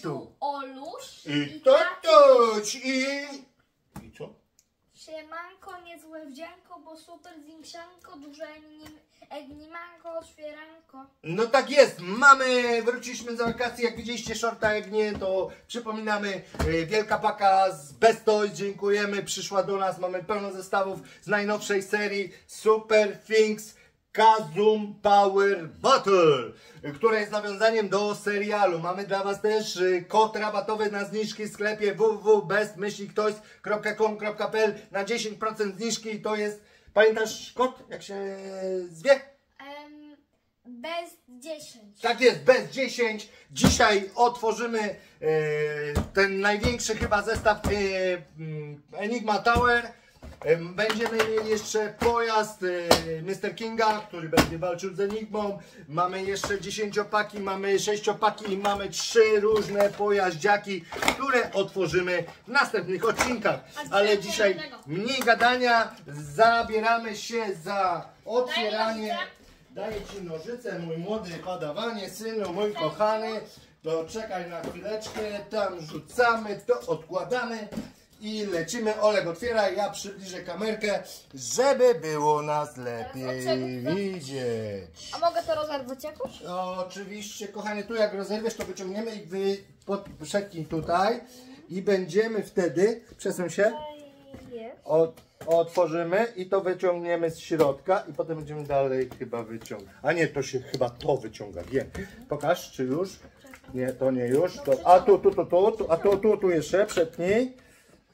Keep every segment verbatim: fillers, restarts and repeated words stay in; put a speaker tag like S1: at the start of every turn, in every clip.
S1: tu Oluś
S2: i Tatuś i... I co?
S1: Siemanko, niezłe wdzianko, bo super zwiększanko, duże egnimanko, otwieranko.
S2: No tak jest, mamy, wróciliśmy z wakacji, jak widzieliście shorta, jak nie, to przypominamy, yy, wielka paka z Best Toys, dziękujemy, przyszła do nas, mamy pełno zestawów z najnowszej serii Super Things Kazum Power Battle, która jest nawiązaniem do serialu. Mamy dla Was też kod rabatowy na zniżki w sklepie w w w kropka best myślnik toys kropka com kropka p l na dziesięć procent zniżki. To jest, pamiętasz kod, jak się zwie?
S1: Um, Best dziesięć.
S2: Tak jest, Best dziesięć. Dzisiaj otworzymy e, ten największy chyba zestaw e, Enigma Tower. Będziemy mieli jeszcze pojazd e, mister Kinga, który będzie walczył z Enigmą. Mamy jeszcze dziesięciopaki, mamy sześciopaki i mamy trzy różne pojaździaki, które otworzymy w następnych odcinkach. Ale dzisiaj mniej gadania, zabieramy się za otwieranie. Daję Ci nożyce, mój młody padawanie, synu, mój kochany. To czekaj na chwileczkę, tam rzucamy, to odkładamy. I lecimy. Olek otwiera, ja przybliżę kamerkę, żeby było nas lepiej widzieć.
S1: A mogę to rozerwać jakoś?
S2: Oczywiście, kochanie, tu jak rozerwiesz, to wyciągniemy i wy przetnij tutaj i będziemy wtedy, przesuń się, od, otworzymy i to wyciągniemy z środka i potem będziemy dalej chyba wyciągać. A nie, to się chyba to wyciąga, wiem. Pokaż, czy już? Nie, to nie już. To, a tu, tu, tu, tu, tu, a tu, tu, tu jeszcze, przetnij.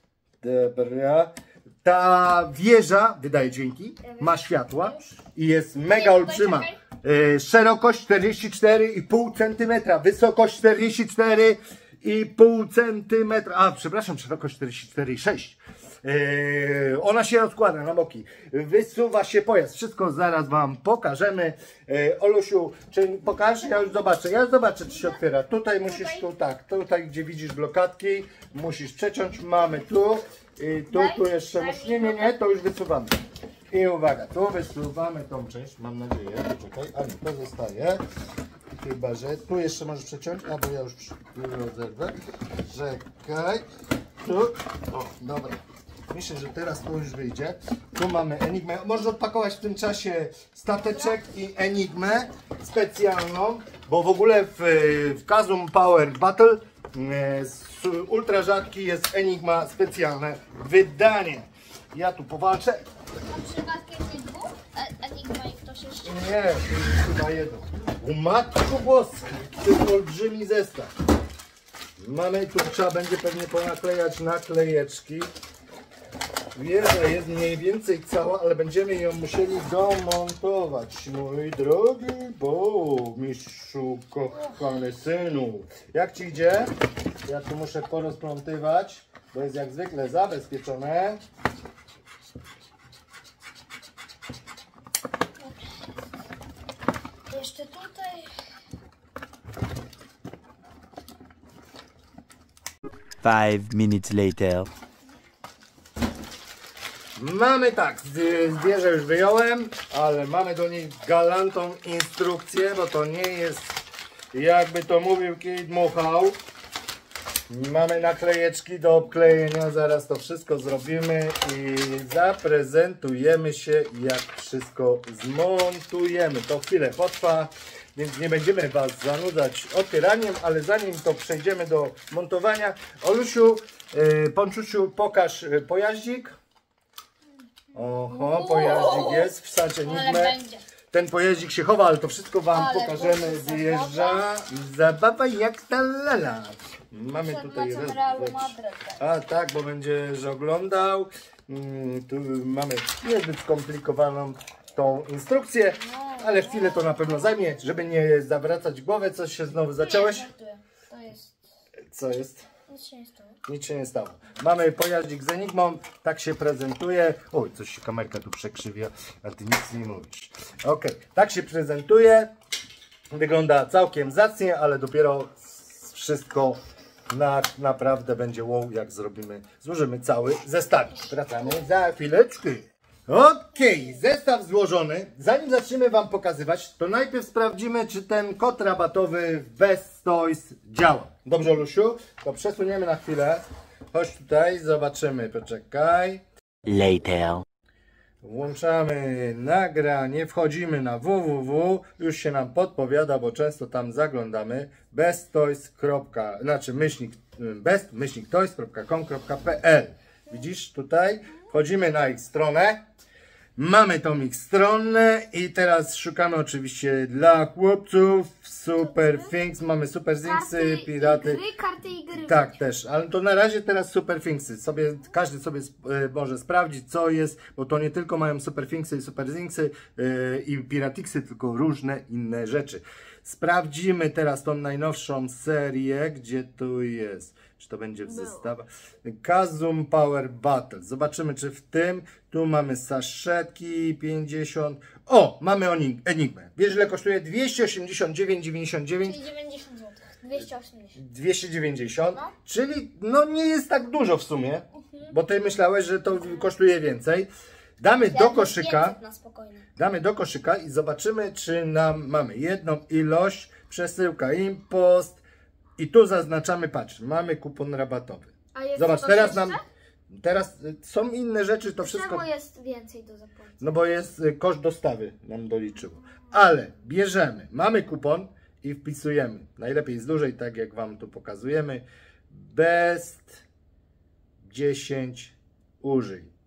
S2: Dobra. Ta wieża wydaje dźwięki, ma światła i jest mega olbrzyma. E, szerokość czterdzieści cztery i pół centymetra, wysokość czterdzieści cztery i pół centymetra. A, przepraszam, szerokość czterdzieści cztery i sześć. E, ona się rozkłada na boki. Wysuwa się pojazd. Wszystko zaraz Wam pokażemy. E, Olusiu, czy pokaż? Ja już zobaczę. Ja już zobaczę, czy się otwiera. Tutaj musisz, tu tak, tutaj gdzie widzisz blokadki, musisz przeciąć. Mamy tu. I tu, tu jeszcze musisz. Nie, nie, nie, to już wysuwamy. I uwaga, tu wysuwamy tą część, mam nadzieję. Poczekaj, a nie, to zostaje. Chyba, że tu jeszcze możesz przeciąć, a bo ja już rozerwę. Czekaj. Tu. O, dobra. Myślę, że teraz to już wyjdzie. Tu mamy Enigmę. Możesz odpakować w tym czasie stateczek i Enigmę specjalną, bo w ogóle w, w Kazum Power Battle z ultra rzadki jest Enigma specjalne wydanie. Ja tu powalczę.
S1: A przypadkiem nie dwóch? Enigma i ktoś jeszcze?
S2: Nie, chyba jedno. U matko boska, to jest olbrzymi zestaw. Mamy tu, trzeba będzie pewnie ponaklejać naklejeczki. Wieża jest mniej więcej cała, ale będziemy ją musieli domontować, mój drogi burmistrzu, kochany synu. Jak Ci idzie? Ja tu muszę porozplątywać, bo jest jak zwykle zabezpieczone.
S1: Jeszcze tutaj.
S3: Five minutes later.
S2: Mamy tak, zwierzę już wyjąłem, ale mamy do niej galantą instrukcję, bo to nie jest, jakby to mówił Kid Muchał. Mamy naklejeczki do obklejenia, zaraz to wszystko zrobimy i zaprezentujemy się, jak wszystko zmontujemy. To chwilę potrwa, więc nie będziemy Was zanudzać otwieraniem, ale zanim to przejdziemy do montowania, Olusiu, yy, Ponczusiu, pokaż pojaździk. Oho, pojaździk jest, wsadź Enigmę. Ten pojaździk się chowa, ale to wszystko Wam ale pokażemy. Wyjeżdża zabawa jak ta lala. Mamy tutaj raz, a tak, bo będziesz oglądał. Hmm, tu mamy niezbyt skomplikowaną tą instrukcję, ale chwilę to na pewno zajmie, żeby nie zawracać głowy. Coś się znowu zacząłeś?
S1: To jest...
S2: Co jest?
S1: Nic się nie stało.
S2: Nic się nie stało. Mamy pojaździk z Enigmą, tak się prezentuje. Oj, coś się kamerka tu przekrzywia, a Ty nic nie mówisz. Ok, tak się prezentuje. Wygląda całkiem zacnie, ale dopiero wszystko na, naprawdę będzie wow, jak zrobimy, złożymy cały zestaw. Wracamy za chwileczkę. Okej, zestaw złożony. Zanim zaczniemy Wam pokazywać, to najpierw sprawdzimy, czy ten kod rabatowy w Best Toys działa. Dobrze, Lusiu? To przesuniemy na chwilę. Chodź tutaj, zobaczymy. Poczekaj.
S3: Later.
S2: Włączamy nagranie, wchodzimy na www, już się nam podpowiada, bo często tam zaglądamy. besttoys. Znaczy myślnik, best myślnik toys kropka com kropka p l. Widzisz tutaj? Wchodzimy na ich stronę. Mamy tą ich stronę i teraz szukamy oczywiście dla chłopców Super Things. Mamy Super Thingsy, Piraty.
S1: Gry, karty i gry.
S2: Tak, też, ale to na razie teraz Super Thingsy. Sobie, każdy sobie y, może sprawdzić, co jest, bo to nie tylko mają Super Thingsy i Super Thingsy y, i Piratixy, tylko różne inne rzeczy. Sprawdzimy teraz tą najnowszą serię, gdzie tu jest. Czy to będzie w zestawach? Kazum Power Battle. Zobaczymy, czy w tym. Tu mamy saszetki pięćdziesiąt. O, mamy Enigmę. Wiesz, ile kosztuje? dwieście osiemdziesiąt dziewięć dziewięćdziesiąt dziewięć.
S1: Czyli dziewięćdziesiąt złotych. dwieście osiemdziesiąt.
S2: dwieście dziewięćdziesiąt.
S1: No.
S2: Czyli no nie jest tak dużo w sumie. Bo ty myślałeś, że to kosztuje więcej. Damy do koszyka.
S1: Na spokojnie.
S2: Damy do koszyka i zobaczymy, czy nam mamy jedną ilość. Przesyłka impost. I tu zaznaczamy, patrz, mamy kupon rabatowy.
S1: A jest
S2: Zobacz,
S1: coś
S2: teraz
S1: jeszcze?
S2: nam, teraz y, są inne rzeczy, to wszystko,
S1: Czemu jest więcej do zapłaty?
S2: no bo jest y, koszt dostawy nam doliczyło. Ale bierzemy, mamy kupon i wpisujemy, najlepiej z dużej, tak jak Wam tu pokazujemy, best dziesięć użyj.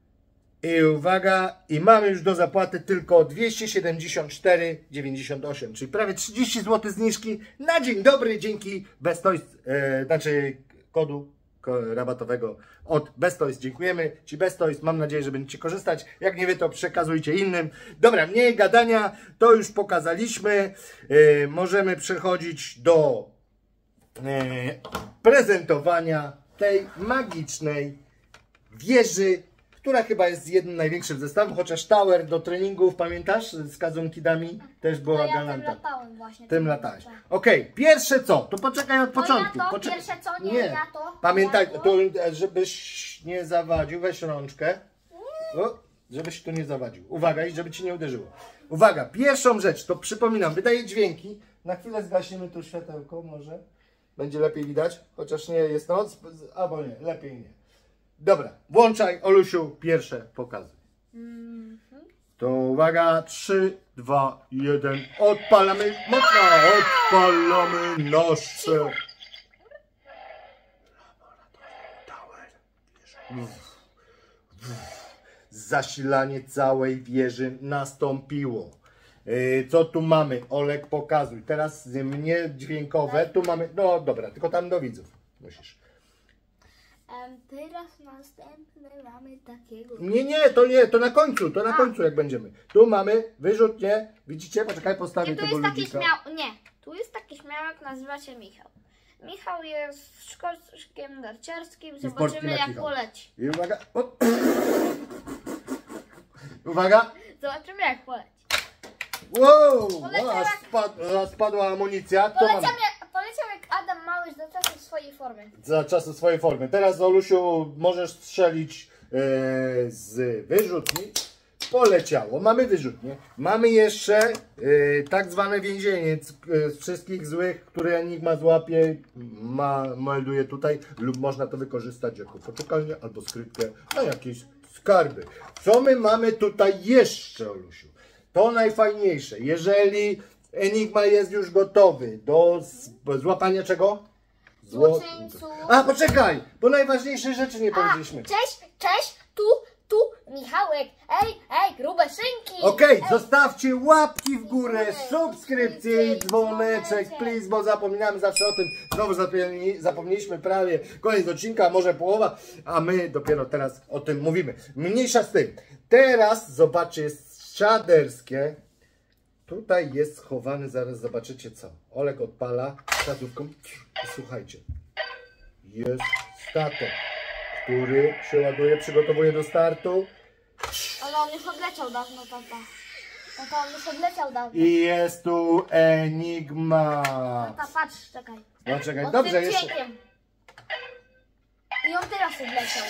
S2: I uwaga, i mamy już do zapłaty tylko dwieście siedemdziesiąt cztery dziewięćdziesiąt osiem, czyli prawie trzydzieści złotych zniżki na dzień dobry dzięki Best Toys, e, znaczy kodu ko, rabatowego od Best Toys. Dziękujemy Ci Best Toys, mam nadzieję, że będziecie korzystać. Jak nie Wy, to przekazujcie innym. Dobra, mniej gadania, to już pokazaliśmy. E, możemy przechodzić do e, prezentowania tej magicznej wieży, która chyba jest jednym największym zestawem, chociaż tower do treningów, pamiętasz, z Kazunkidami też była
S1: No ja tym
S2: galanta.
S1: latałem właśnie.
S2: Tym latałeś. Okej, okay, pierwsze co? To poczekaj od
S1: To
S2: początku.
S1: ja to,
S2: Poczek-
S1: pierwsze co? Nie, ja to.
S2: Pamiętaj,
S1: ja to.
S2: to, żebyś nie zawadził, weź rączkę. O, żebyś tu nie zawadził. Uwaga, i żeby ci nie uderzyło. Uwaga, pierwszą rzecz, to przypominam, wydaje dźwięki. Na chwilę zgasimy tu światełko, może. Będzie lepiej widać, chociaż nie jest noc, albo nie, lepiej nie. Dobra, włączaj, Olusiu, pierwsze pokazy. Mm-hmm. To uwaga, trzy, dwa, jeden, odpalamy mocno, odpalamy nasze. Zasilanie całej wieży nastąpiło. Yy, co tu mamy? Olek, pokazuj. Teraz mnie dźwiękowe, tu mamy, no dobra, tylko tam do widzów musisz.
S1: Um, teraz następne mamy takiego.
S2: Nie, nie, to nie, to na końcu, to na
S1: A.
S2: końcu jak będziemy. Tu mamy wyrzutnie, widzicie, poczekaj, postawię
S1: Nie, tu
S2: tego
S1: jest taki
S2: ludzika.
S1: śmiał... Nie, tu jest taki śmiałek, nazywa się Michał. Michał jest szkolskiem narciarskim,
S2: sportkiem
S1: zobaczymy
S2: jak
S1: jak
S2: Michał.
S1: poleci.
S2: I uwaga, o. Uwaga,
S1: Zobaczymy jak poleci.
S2: wow,
S1: Poleciał
S2: aż,
S1: jak-
S2: spad, aż spadła amunicja, co mamy?
S1: Poleciał jak, poleciał jak Adam Małysz do czasu swojej formy.
S2: Za czasu swojej formy. Teraz, Olusiu, możesz strzelić e, z wyrzutni. Poleciało. Mamy wyrzutnię. Mamy jeszcze e, tak zwane więzienie z wszystkich złych, które Enigma złapie, ma, melduje tutaj, lub można to wykorzystać jako poczekalnię albo skrytkę na jakieś skarby. Co my mamy tutaj jeszcze, Olusiu? To najfajniejsze. Jeżeli Enigma jest już gotowy do z- złapania czego? Zło-
S1: Złoczyńców.
S2: A, poczekaj, bo najważniejszej rzeczy nie
S1: A,
S2: powiedzieliśmy.
S1: cześć, cześć, tu, tu, Michałek. Ej, ej, grube szynki.
S2: Okej,
S1: Ej,
S2: zostawcie łapki w górę,
S1: górę,
S2: subskrypcje i dzwoneczek,
S1: dzwoneczek.
S2: please, bo zapominamy zawsze o tym. Znowu zapomni- zapomnieliśmy prawie koniec odcinka, może połowa, a my dopiero teraz o tym mówimy. Mniejsza z tym. Teraz zobaczcie, jest szaderskie. Tutaj jest schowany, zaraz zobaczycie co. Olek odpala statuwką i słuchajcie. Jest statek, który przeładuje, przygotowuje do startu.
S1: Ale on już odleciał dawno, tata. Tata, on już odleciał dawno.
S2: I jest tu Enigma.
S1: Tata, patrz, czekaj.
S2: No czekaj,
S1: On
S2: dobrze,
S1: tym
S2: jeszcze.
S1: dźwiękiem. I on teraz odleciał.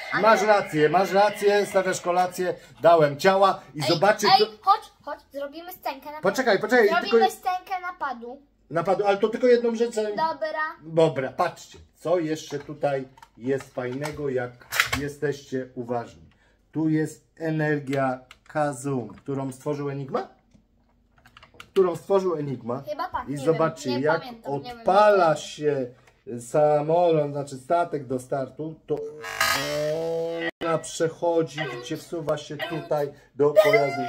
S2: Masz rację, masz rację, stawiasz kolację, dałem ciała i
S1: Ej,
S2: zobaczcie...
S1: ej,
S2: co-
S1: chodź, chodź, zrobimy scenkę napadu.
S2: Poczekaj, poczekaj,
S1: Zrobimy
S2: tylko...
S1: scenkę napadu.
S2: Napadu, ale to tylko jedną rzecz. ale-
S1: Dobra.
S2: Dobra, patrzcie, co jeszcze tutaj jest fajnego, jak jesteście uważni. Tu jest energia Kazum, którą stworzył Enigma? Którą stworzył Enigma.
S1: Chyba tak,
S2: I
S1: nie
S2: zobaczcie,
S1: wiem, nie
S2: jak
S1: pamiętam, nie wiem,
S2: odpala
S1: nie
S2: się samolot, znaczy statek do startu, to ona przechodzi, widzicie, wsuwa się tutaj do pojazdu.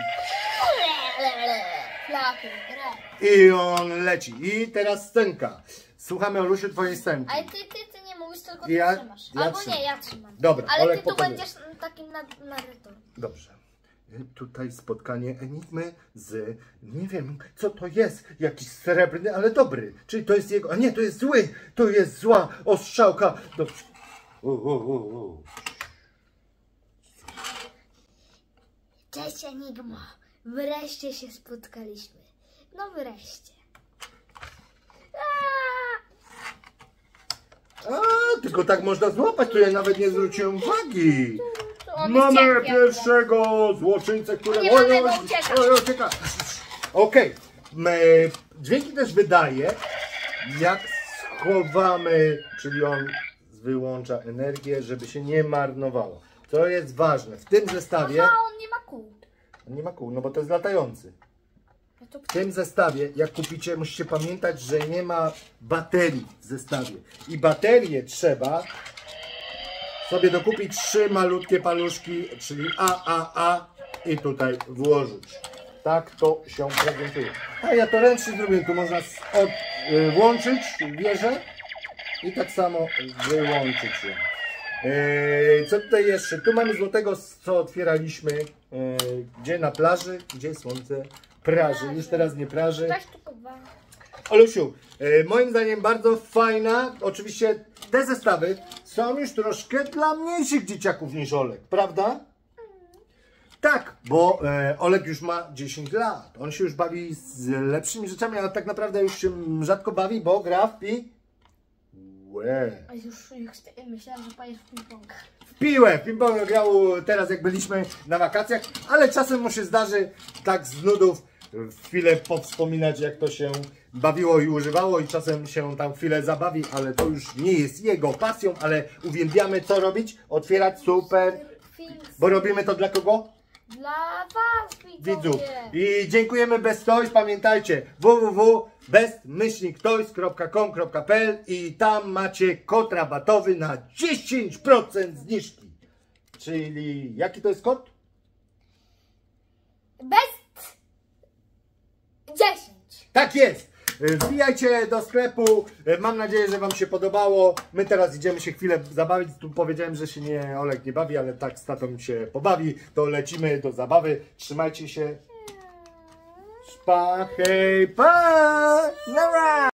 S1: Flaki, re.
S2: I on leci. I teraz scenka. Słuchamy, Olusiu, twojej scenki.
S1: Ale ty, ty, ty nie mówisz, tylko ty
S2: Ja-
S1: trzymasz.
S2: ja
S1: Albo
S2: trzymam.
S1: nie, ja trzymam.
S2: Dobra,
S1: Ale
S2: Olek
S1: ty tu
S2: pokazuje.
S1: będziesz takim narratorem.
S2: Dobrze. Tutaj spotkanie Enigmy z, nie wiem, co to jest, jakiś srebrny, ale dobry. Czyli to jest jego, a nie, to jest zły, to jest zła ostrzałka. Dobrze. U, u, u, u.
S1: Cześć Enigmo, wreszcie się spotkaliśmy. No wreszcie. Aaa!
S2: A, tylko tak można złapać, to ja nawet nie zwróciłem uwagi.
S1: To on
S2: Mamy
S1: jest cienki
S2: pierwszego złoczyńcę, który...
S1: Nie
S2: Oj,
S1: mamy,
S2: oj,
S1: bo ucieka.
S2: oj, ucieka. Okej. Okay. Dźwięki też wydaje, jak schowamy, czyli on wyłącza energię, żeby się nie marnowało. To jest ważne. W tym zestawie...
S1: Aha, on nie ma kół.
S2: Nie ma kół, no bo to jest latający.
S1: No to
S2: W tym zestawie, jak kupicie, musicie pamiętać, że nie ma baterii w zestawie. I baterię trzeba sobie dokupić trzy malutkie paluszki, czyli A, A, A i tutaj włożyć. Tak to się prezentuje. A ja to ręcznie zrobię, tu można z- od, y, włączyć wieżę i tak samo wyłączyć ją. Yy, co tutaj jeszcze? Tu mamy złotego, co otwieraliśmy, yy, gdzie na plaży, gdzie słońce praży. Już teraz nie praży.
S1: Ktoś tu kupował.
S2: Olusiu, yy, moim zdaniem bardzo fajna. Oczywiście te zestawy są już troszkę dla mniejszych dzieciaków niż Olek, prawda? Tak, bo e, Olek już ma dziesięć lat. On się już bawi z lepszymi rzeczami, ale tak naprawdę już się rzadko bawi, bo gra w pi... Łe.
S1: A już, już myślałam, że powiesz w ping-pong.
S2: W piłę, w ping-pong grał teraz jak byliśmy na wakacjach, ale czasem mu się zdarzy tak z nudów chwilę powspominać, jak to się bawiło i używało, i czasem się tam chwilę zabawi, ale to już nie jest jego pasją, ale uwielbiamy co robić? Otwierać super, bo robimy to dla kogo?
S1: Dla was,
S2: Widzów.
S1: widzowie.
S2: I dziękujemy Best Toys. Pamiętajcie w w w kropka best toys kropka com kropka p l i tam macie kod rabatowy na dziesięć procent zniżki. Czyli jaki to jest kod?
S1: Best dziesięć.
S2: Tak jest! Wbijajcie do sklepu. Mam nadzieję, że wam się podobało. My teraz idziemy się chwilę zabawić. Tu powiedziałem, że się nie Olek nie bawi, ale tak z tatą się pobawi. To lecimy do zabawy. Trzymajcie się. Szpachej, pa! Nara!